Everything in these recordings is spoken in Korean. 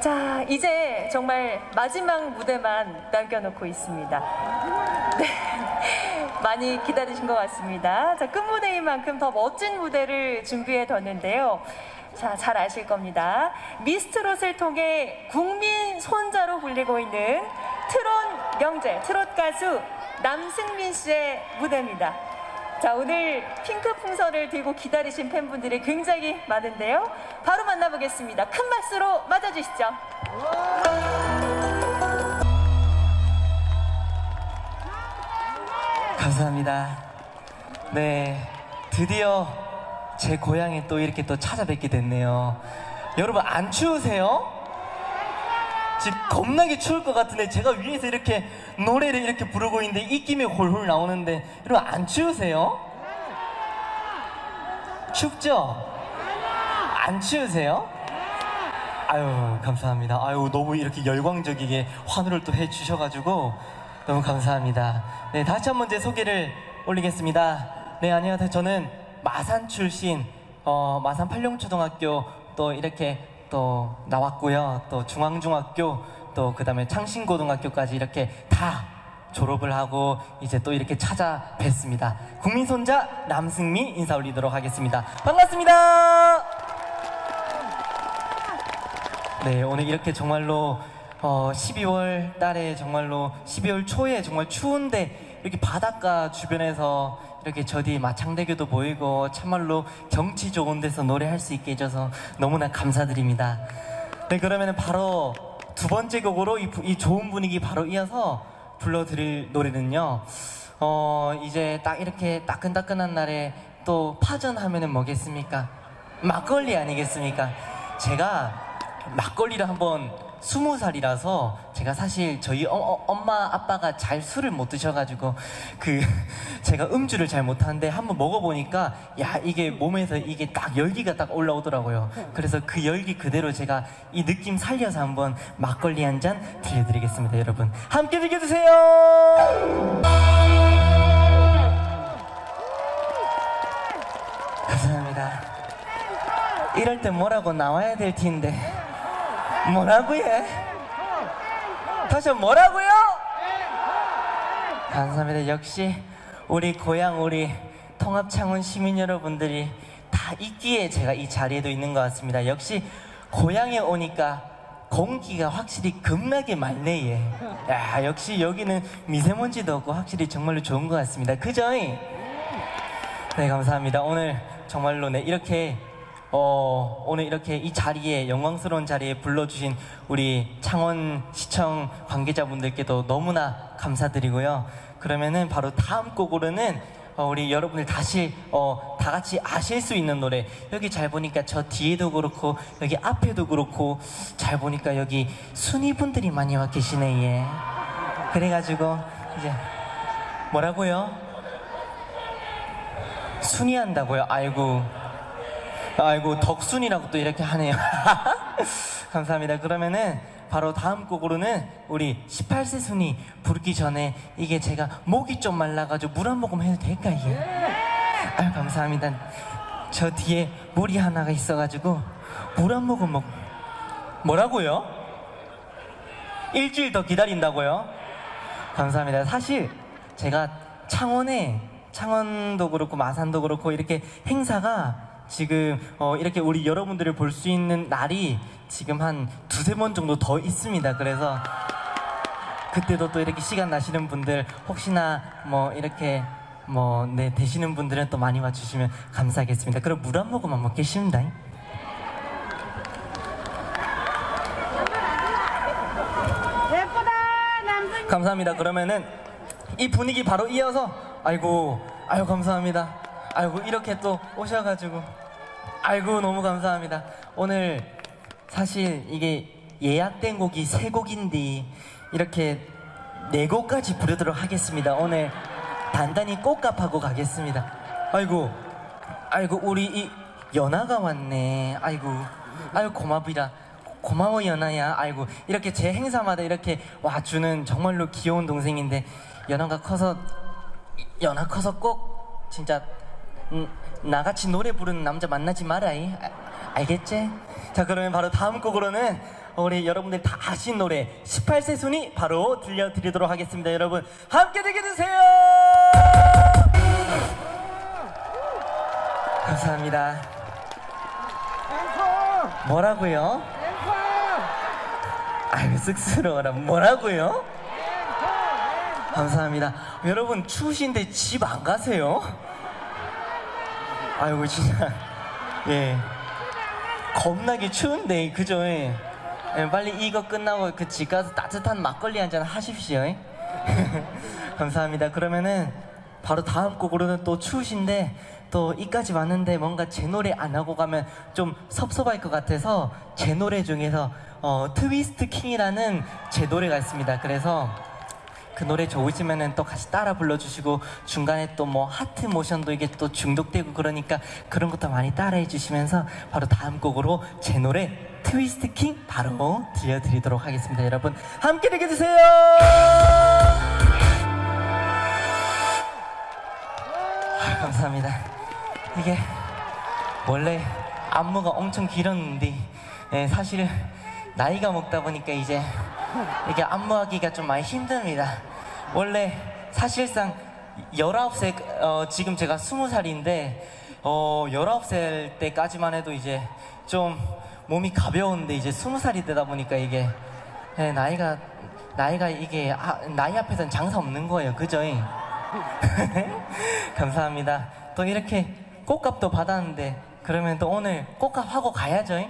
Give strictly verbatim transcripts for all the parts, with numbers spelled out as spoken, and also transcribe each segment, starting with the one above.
자, 이제 정말 마지막 무대만 남겨놓고 있습니다. 네, 많이 기다리신 것 같습니다. 자, 끝무대인 만큼 더 멋진 무대를 준비해뒀는데요. 자, 잘 아실 겁니다. 미스트롯을 통해 국민 손자로 불리고 있는 트롯 명제, 트롯 가수 남승민 씨의 무대입니다. 자, 오늘 핑크 풍선을 들고 기다리신 팬분들이 굉장히 많은데요. 바로 만나보겠습니다. 큰 박수로 맞아주시죠. 감사합니다. 네, 드디어 제 고향에 또 이렇게 또 찾아뵙게 됐네요. 여러분, 안 추우세요? 지금 겁나게 추울 것 같은데 제가 위에서 이렇게 노래를 이렇게 부르고 있는데 입김이 홀홀 나오는데 여러분, 안 추우세요? 춥죠? 안 추우세요? 아유, 감사합니다. 아유, 너무 이렇게 열광적이게 환호를 또 해주셔가지고 너무 감사합니다. 네, 다시 한번 제 소개를 올리겠습니다. 네, 안녕하세요. 저는 마산 출신, 어, 마산 팔룡초등학교 또 이렇게 또 나왔고요. 또 중앙중학교, 또 그 다음에 창신고등학교까지 이렇게 다 졸업을 하고 이제 또 이렇게 찾아뵙습니다. 국민손자 남승민 인사 올리도록 하겠습니다. 반갑습니다. 네, 오늘 이렇게 정말로 어, 십이월 달에 정말로 십이월 초에 정말 추운데 이렇게 바닷가 주변에서 이렇게 저 뒤에 마창대교도 보이고 참말로 경치 좋은 데서 노래할 수 있게 해줘서 너무나 감사드립니다. 네, 그러면 바로 두 번째 곡으로 이, 이 좋은 분위기 바로 이어서 불러드릴 노래는요, 어, 이제 딱 이렇게 따끈따끈한 날에 또 파전 하면은 뭐겠습니까? 막걸리 아니겠습니까? 제가 막걸리를 한번 스무 살이라서 제가 사실 저희 어, 어, 엄마 아빠가 잘 술을 못 드셔가지고 그 제가 음주를 잘 못하는데 한번 먹어보니까 야, 이게 몸에서 이게 딱 열기가 딱 올라오더라고요. 그래서 그 열기 그대로 제가 이 느낌 살려서 한번 막걸리 한 잔 들려드리겠습니다. 여러분 함께 즐겨주세요. 감사합니다. 이럴 때 뭐라고 나와야 될 텐데 뭐라고요? 다시 뭐라고요? 감사합니다. 역시 우리 고향 우리 통합창원 시민 여러분들이 다 있기에 제가 이 자리에도 있는 것 같습니다. 역시 고향에 오니까 공기가 확실히 겁나게 맑네. 예. 야, 역시 여기는 미세먼지도 없고 확실히 정말로 좋은 것 같습니다. 그죠? 네, 감사합니다. 오늘 정말로 네, 이렇게 어, 오늘 이렇게 이 자리에, 영광스러운 자리에 불러주신 우리 창원시청 관계자분들께도 너무나 감사드리고요. 그러면은 바로 다음 곡으로는 어, 우리 여러분들 다시 어, 다 같이 아실 수 있는 노래, 여기 잘 보니까 저 뒤에도 그렇고 여기 앞에도 그렇고 잘 보니까 여기 순이분들이 많이 와 계시네. 예. 그래가지고 이제 뭐라고요? 순이한다고요? 아이고 아이고 덕순이라고 또 이렇게 하네요. 감사합니다. 그러면은 바로 다음 곡으로는 우리 십팔 세 순이 부르기 전에 이게 제가 목이 좀 말라가지고 물 한 모금 해도 될까요? 아유, 감사합니다. 저 뒤에 물이 하나가 있어가지고 물 한 모금 먹... 뭐라고요? 일주일 더 기다린다고요? 감사합니다. 사실 제가 창원에 창원도 그렇고 마산도 그렇고 이렇게 행사가 지금 어 이렇게 우리 여러분들을 볼 수 있는 날이 지금 한 두세 번 정도 더 있습니다. 그래서 그때도 또 이렇게 시간 나시는 분들 혹시나 뭐 이렇게 뭐 네 되시는 분들은 또 많이 와주시면 감사하겠습니다. 그럼 물 한 모금만 먹겠습니다. 예쁘다 남순이. 감사합니다. 그러면은 이 분위기 바로 이어서 아이고 아유 감사합니다. 아이고 이렇게 또 오셔가지고 아이고 너무 감사합니다. 오늘 사실 이게 예약된 곡이 세 곡인데 이렇게 네 곡까지 부르도록 하겠습니다. 오늘 단단히 꽃값하고 가겠습니다. 아이고 아이고 우리 이 연아가 왔네. 아이고 아이고 고마비라 고마워 연아야. 아이고 이렇게 제 행사마다 이렇게 와주는 정말로 귀여운 동생인데 연아가 커서 연아 커서 꼭 진짜 음, 나같이 노래 부르는 남자 만나지 마라이. 알겠지? 자, 그러면 바로 다음 곡으로는 우리 여러분들 다 아신 노래 십팔 세 순위 바로 들려드리도록 하겠습니다. 여러분 함께 즐겨주세요. 감사합니다. 뭐라고요? 아유, 쑥스러워라. 뭐라고요? 감사합니다. 여러분 추우신데 집 안 가세요? 아이고 진짜 예 겁나게 추운데 그죠? 예. 예, 빨리 이거 끝나고 그 집 가서 따뜻한 막걸리 한잔 하십시오. 예? 감사합니다. 그러면은 바로 다음 곡으로는 또 추우신데 또 이까지 왔는데 뭔가 제 노래 안 하고 가면 좀 섭섭할 것 같아서 제 노래 중에서 어, 트위스트 킹이라는 제 노래가 있습니다. 그래서 그 노래 좋으시면은 또 같이 따라 불러주시고 중간에 또 뭐 하트 모션도 이게 또 중독되고 그러니까 그런 것도 많이 따라해 주시면서 바로 다음 곡으로 제 노래 트위스트 킹 바로 들려드리도록 하겠습니다. 여러분 함께 즐겨주세요. 아, 감사합니다. 이게 원래 안무가 엄청 길었는데 예, 사실 나이가 먹다 보니까 이제 이게 안무하기가 좀 많이 힘듭니다. 원래 사실상 열아홉 세 어, 지금 제가 스무 살인데 어, 열아홉 살 때까지만 해도 이제 좀 몸이 가벼운데 이제 스무 살이 되다 보니까 이게 예, 나이가 나이가 이게 아, 나이 앞에서는 장사 없는 거예요. 그죠? 감사합니다. 또 이렇게 꽃값도 받았는데 그러면 또 오늘 꽃값 하고 가야죠.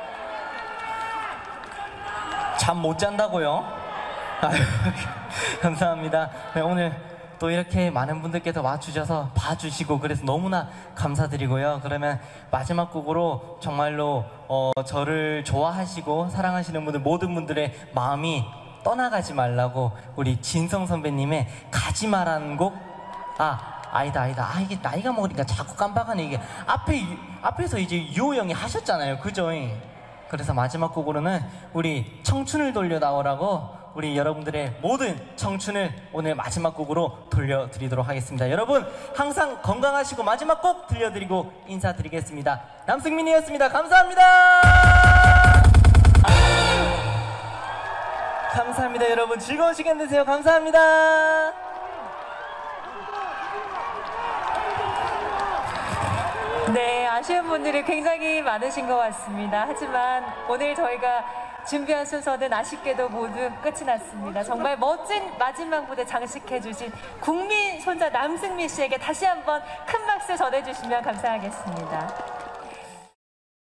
잠 못 잔다고요? 아유, 감사합니다. 네, 오늘 또 이렇게 많은 분들께서 와주셔서 봐주시고 그래서 너무나 감사드리고요. 그러면 마지막 곡으로 정말로 어, 저를 좋아하시고 사랑하시는 분들 모든 분들의 마음이 떠나가지 말라고 우리 진성 선배님의 가지마라는 곡 아 아니다 아니다 아 이게 나이가 먹으니까 자꾸 깜빡하네. 이게 앞에 앞에서 이제 유호 형이 하셨잖아요. 그죠? 그래서 마지막 곡으로는 우리 청춘을 돌려 나오라고 우리 여러분들의 모든 청춘을 오늘 마지막 곡으로 돌려드리도록 하겠습니다. 여러분 항상 건강하시고 마지막 곡 들려드리고 인사드리겠습니다. 남승민이었습니다. 감사합니다. 감사합니다. 여러분 즐거운 시간 되세요. 감사합니다. 네, 아쉬운 분들이 굉장히 많으신 것 같습니다. 하지만 오늘 저희가 준비한 순서는 아쉽게도 모두 끝이 났습니다. 정말 멋진 마지막 무대 장식해주신 국민 손자 남승민 씨에게 다시 한번 큰 박수 전해주시면 감사하겠습니다.